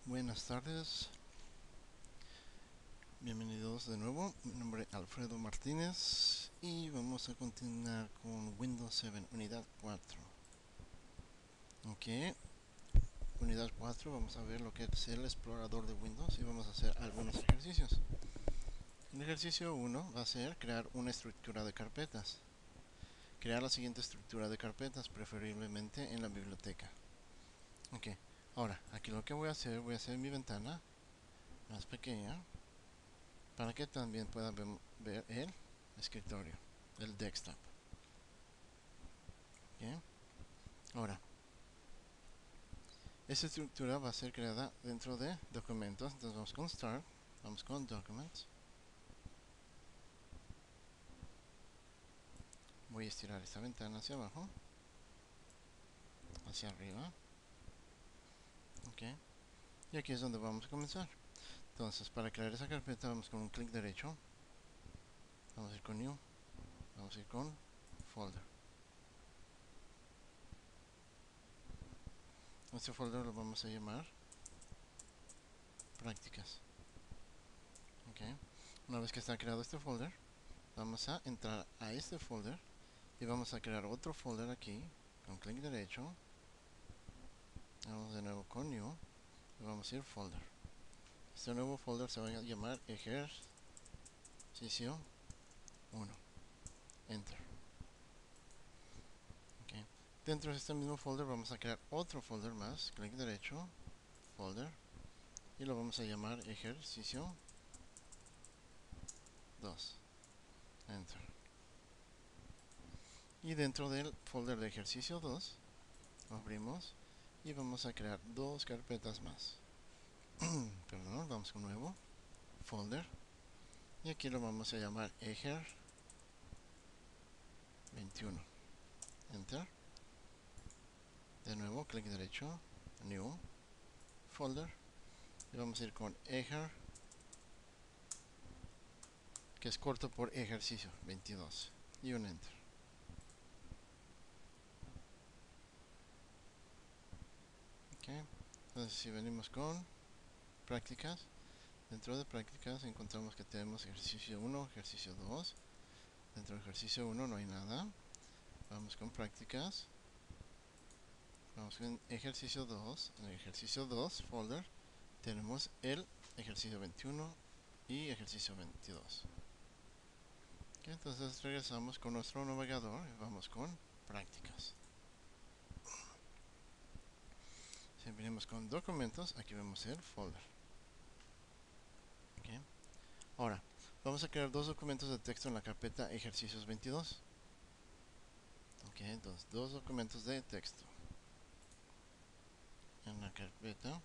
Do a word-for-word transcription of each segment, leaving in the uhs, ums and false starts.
Buenas tardes, bienvenidos de nuevo. Mi nombre es Alfredo Martínez y vamos a continuar con Windows siete Unidad cuatro. Ok, Unidad cuatro, vamos a ver lo que es el explorador de Windows y vamos a hacer algunos ejercicios. El ejercicio uno va a ser crear una estructura de carpetas. Crear la siguiente estructura de carpetas, preferiblemente en la biblioteca. Ok, ahora aquí lo que voy a hacer, voy a hacer mi ventana más pequeña para que también puedan ver el escritorio, el desktop. ¿Okay? Ahora, esta estructura va a ser creada dentro de documentos. Entonces vamos con Start, vamos con Documents. Voy a estirar esta ventana hacia abajo, hacia arriba. ¿Okay? Y aquí es donde vamos a comenzar. Entonces, para crear esa carpeta, vamos con un clic derecho. Vamos a ir con New. Vamos a ir con Folder. Este folder lo vamos a llamar Prácticas. ¿Okay? Una vez que está creado este folder, vamos a entrar a este folder y vamos a crear otro folder aquí con clic derecho. Vamos de nuevo con New y vamos a ir Folder. Este nuevo folder se va a llamar Ejercicio uno. Enter. Okay. Dentro de este mismo folder vamos a crear otro folder más. Clic derecho, Folder, y lo vamos a llamar Ejercicio dos. Enter. Y dentro del folder de Ejercicio dos abrimos y vamos a crear dos carpetas más. Perdón, vamos con nuevo folder y aquí lo vamos a llamar Ejer veintiuno. Enter. De nuevo, clic derecho, New, Folder, y vamos a ir con Ejer, que es corto por Ejercicio veintidós, y un Enter. Okay. Entonces, si venimos con Prácticas, dentro de Prácticas encontramos que tenemos Ejercicio uno, Ejercicio dos. Dentro de Ejercicio uno no hay nada. Vamos con Prácticas. Vamos con Ejercicio dos. En el Ejercicio dos, Folder, tenemos el Ejercicio veintiuno y Ejercicio veintidós. Okay, entonces regresamos con nuestro navegador y vamos con Prácticas. Si venimos con Documentos, aquí vemos el folder. Okay. Ahora, vamos a crear dos documentos de texto en la carpeta Ejercicios veintidós. Ok, entonces dos documentos de texto en la carpeta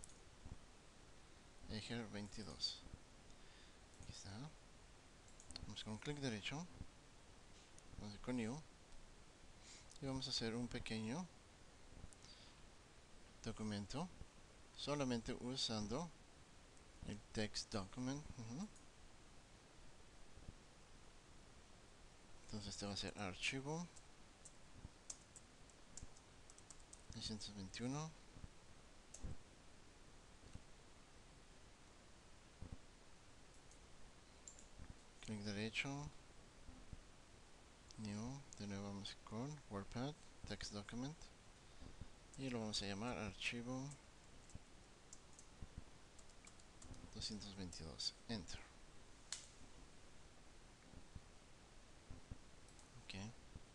Ejer veintidós. Aquí está. Vamos con un clic derecho. Vamos a ir con New. Y vamos a hacer un pequeño documento solamente usando el text document. Uh-huh. Entonces este va a ser archivo seiscientos veintiuno. Clic derecho, New, de nuevo vamos con WordPad, Text Document, y lo vamos a llamar archivo doscientos veintidós. Enter. Okay.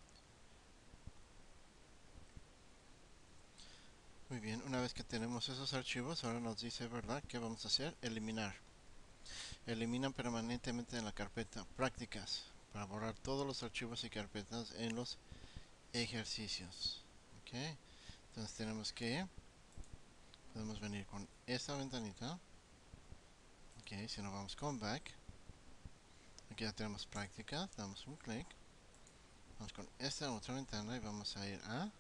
Muy bien, una vez que tenemos esos archivos, ahora nos dice, ¿verdad?, ¿qué vamos a hacer? Eliminar. Eliminan permanentemente en la carpeta Prácticas para borrar todos los archivos y carpetas en los ejercicios. Okay. Entonces tenemos que, podemos venir con esta ventanita. Ok, si nos vamos con Back, aquí ya tenemos Prácticas, damos un clic. Vamos con esta otra ventana y vamos a ir a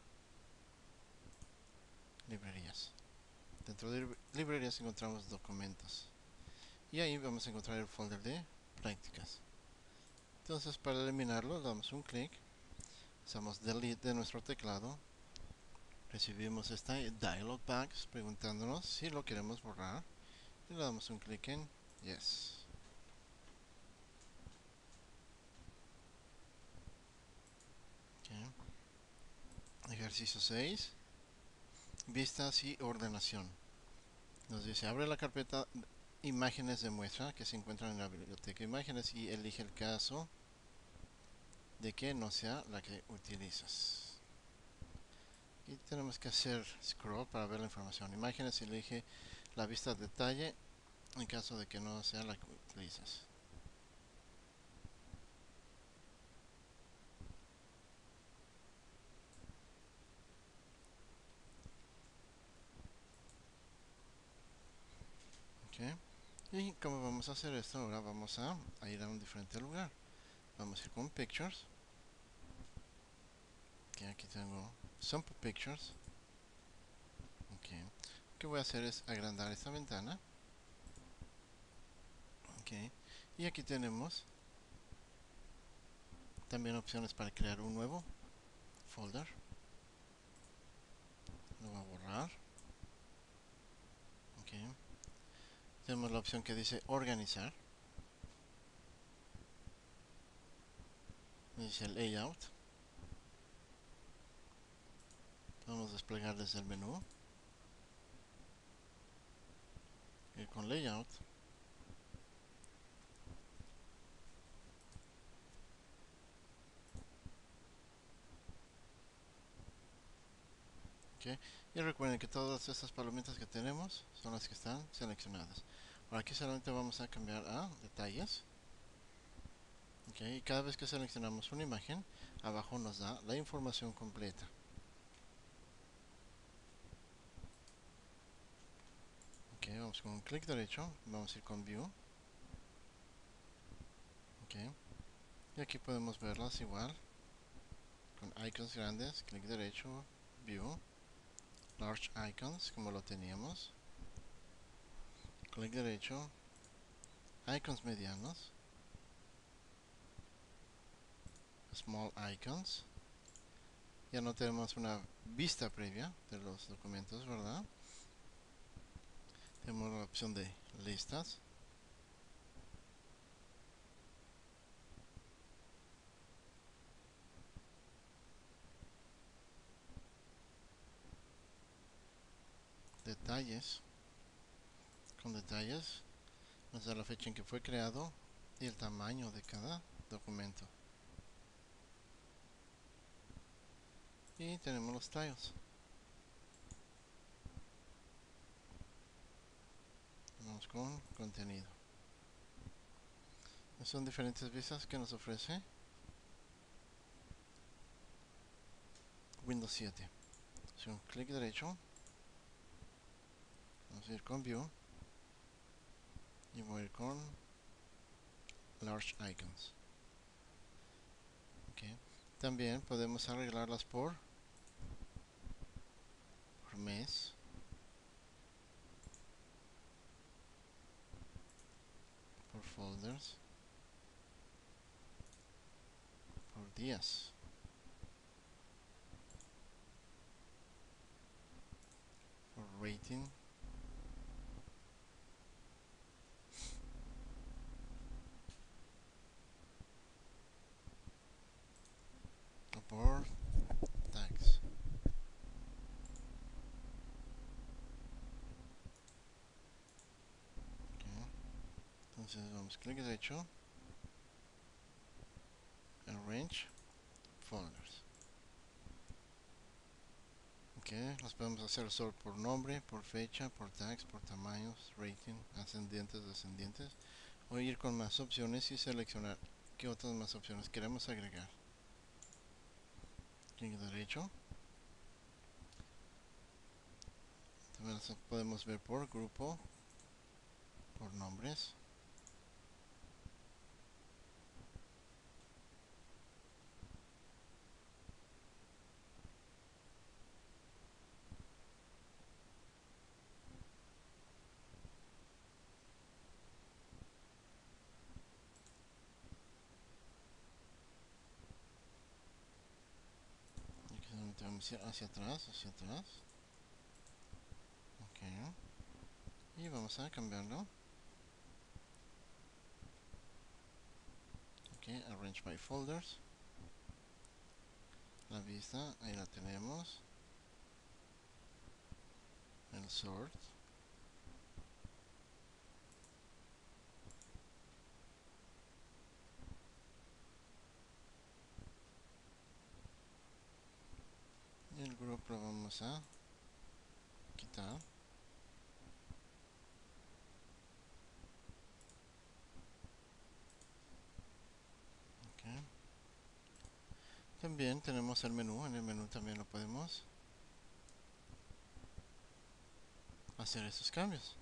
Librerías. Dentro de Librerías encontramos Documentos. Y ahí vamos a encontrar el folder de Prácticas. Entonces, para eliminarlo, damos un clic. Hacemos Delete de nuestro teclado. recibimos esta dialog box preguntándonos si lo queremos borrar y le damos un clic en yes. Okay. Ejercicio seis, vistas y ordenación. Nos dice abre la carpeta imágenes de muestra que se encuentran en la biblioteca de imágenes y elige el caso de que no sea la que utilizas. Y tenemos que hacer scroll para ver la información. Imágenes, elige la vista de detalle en caso de que no sea la que utilizas. Okay. Y como vamos a hacer esto, ahora vamos a, a ir a un diferente lugar. Vamos a ir con Pictures. Okay, aquí tengo Sample Pictures. Okay. Lo que voy a hacer es agrandar esta ventana. Okay. Y aquí tenemos también opciones para crear un nuevo folder. Lo voy a borrar. Okay. Tenemos la opción que dice organizar. Dice layout. Podemos desplegar desde el menú. Ir con layout. Okay. Y recuerden que todas estas palomitas que tenemos son las que están seleccionadas. Ahora aquí solamente vamos a cambiar a detalles. Okay. Y cada vez que seleccionamos una imagen, abajo nos da la información completa. Okay. Vamos con un clic derecho, vamos a ir con View. Okay. Y aquí podemos verlas igual, con icons grandes, clic derecho, View, Large Icons, como lo teníamos, clic derecho, icons medianos, Small Icons. Ya no tenemos una vista previa de los documentos, ¿verdad? Tenemos la opción de listas. Detalles. Con detalles nos da la fecha en que fue creado y el tamaño de cada documento. Y tenemos los styles. Vamos con contenido. Son diferentes vistas que nos ofrece Windows siete. Con clic derecho, vamos a ir con View y voy a ir con Large Icons. Okay. También podemos arreglarlas por, por mes, por folders, por días, por rating, o por tags. Okay. Entonces vamos clic derecho, Arrange Folders. Okay. Las podemos hacer solo por nombre, por fecha, por tags, por tamaños, rating, ascendientes, descendientes, o ir con más opciones y seleccionar qué otras más opciones queremos agregar. Clic derecho. También las podemos ver por grupo, por nombres. Aquí también vamos a ir hacia atrás, hacia atrás. Ok. Y vamos a cambiarlo. Ok, arrange by folders. La vista, ahí la tenemos. El sort. Y el group lo vamos a quitar. Okay. También tenemos el menú. En el menú también lo podemos hacer esos cambios.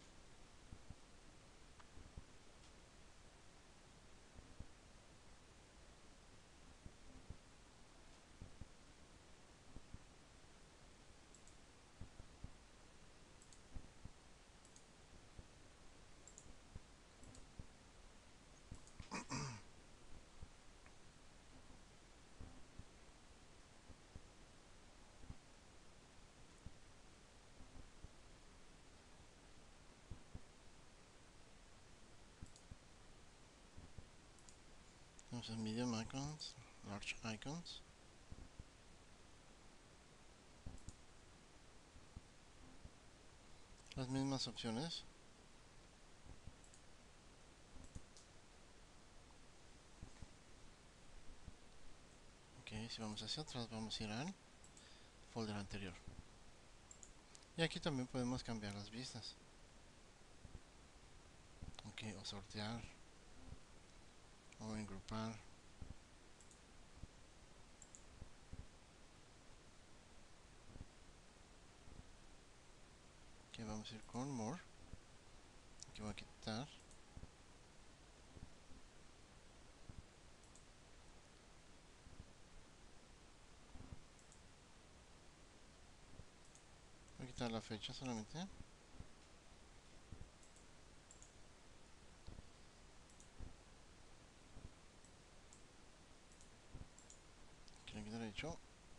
Entonces, medium icons, large icons. Las mismas opciones. Ok, si vamos hacia atrás, vamos a ir al folder anterior. Y aquí también podemos cambiar las vistas. Ok, o sortear, o engrupar. Ok, vamos a ir con more. Aquí voy a quitar. Voy a quitar la fecha solamente. Clic derecho.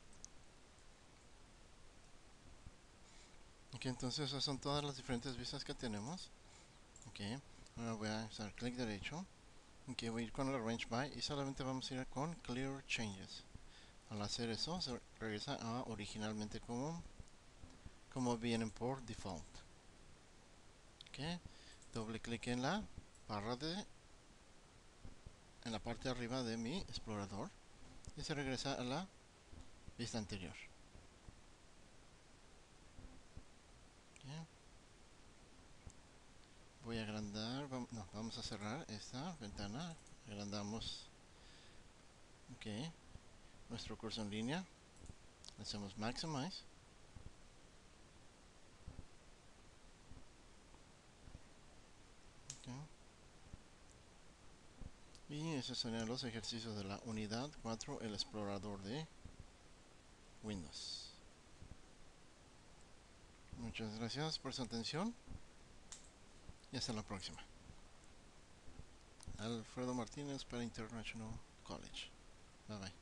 Ok, entonces esas son todas las diferentes vistas que tenemos. Ok, ahora voy a usar clic derecho. Ok, voy a ir con el arrange by y solamente vamos a ir con clear changes. Al hacer eso, se regresa a originalmente como, como vienen por default. Ok, doble clic en la barra de, en la parte de arriba de mi explorador y se regresa a la vista anterior. Okay. Voy a agrandar, vamos, no, vamos a cerrar esta ventana, agrandamos, ok, nuestro curso en línea, hacemos maximize. Okay. Y esos serían los ejercicios de la unidad cuatro, el explorador de Windows. Muchas gracias por su atención y hasta la próxima. Alfredo Martínez para International College. Bye bye.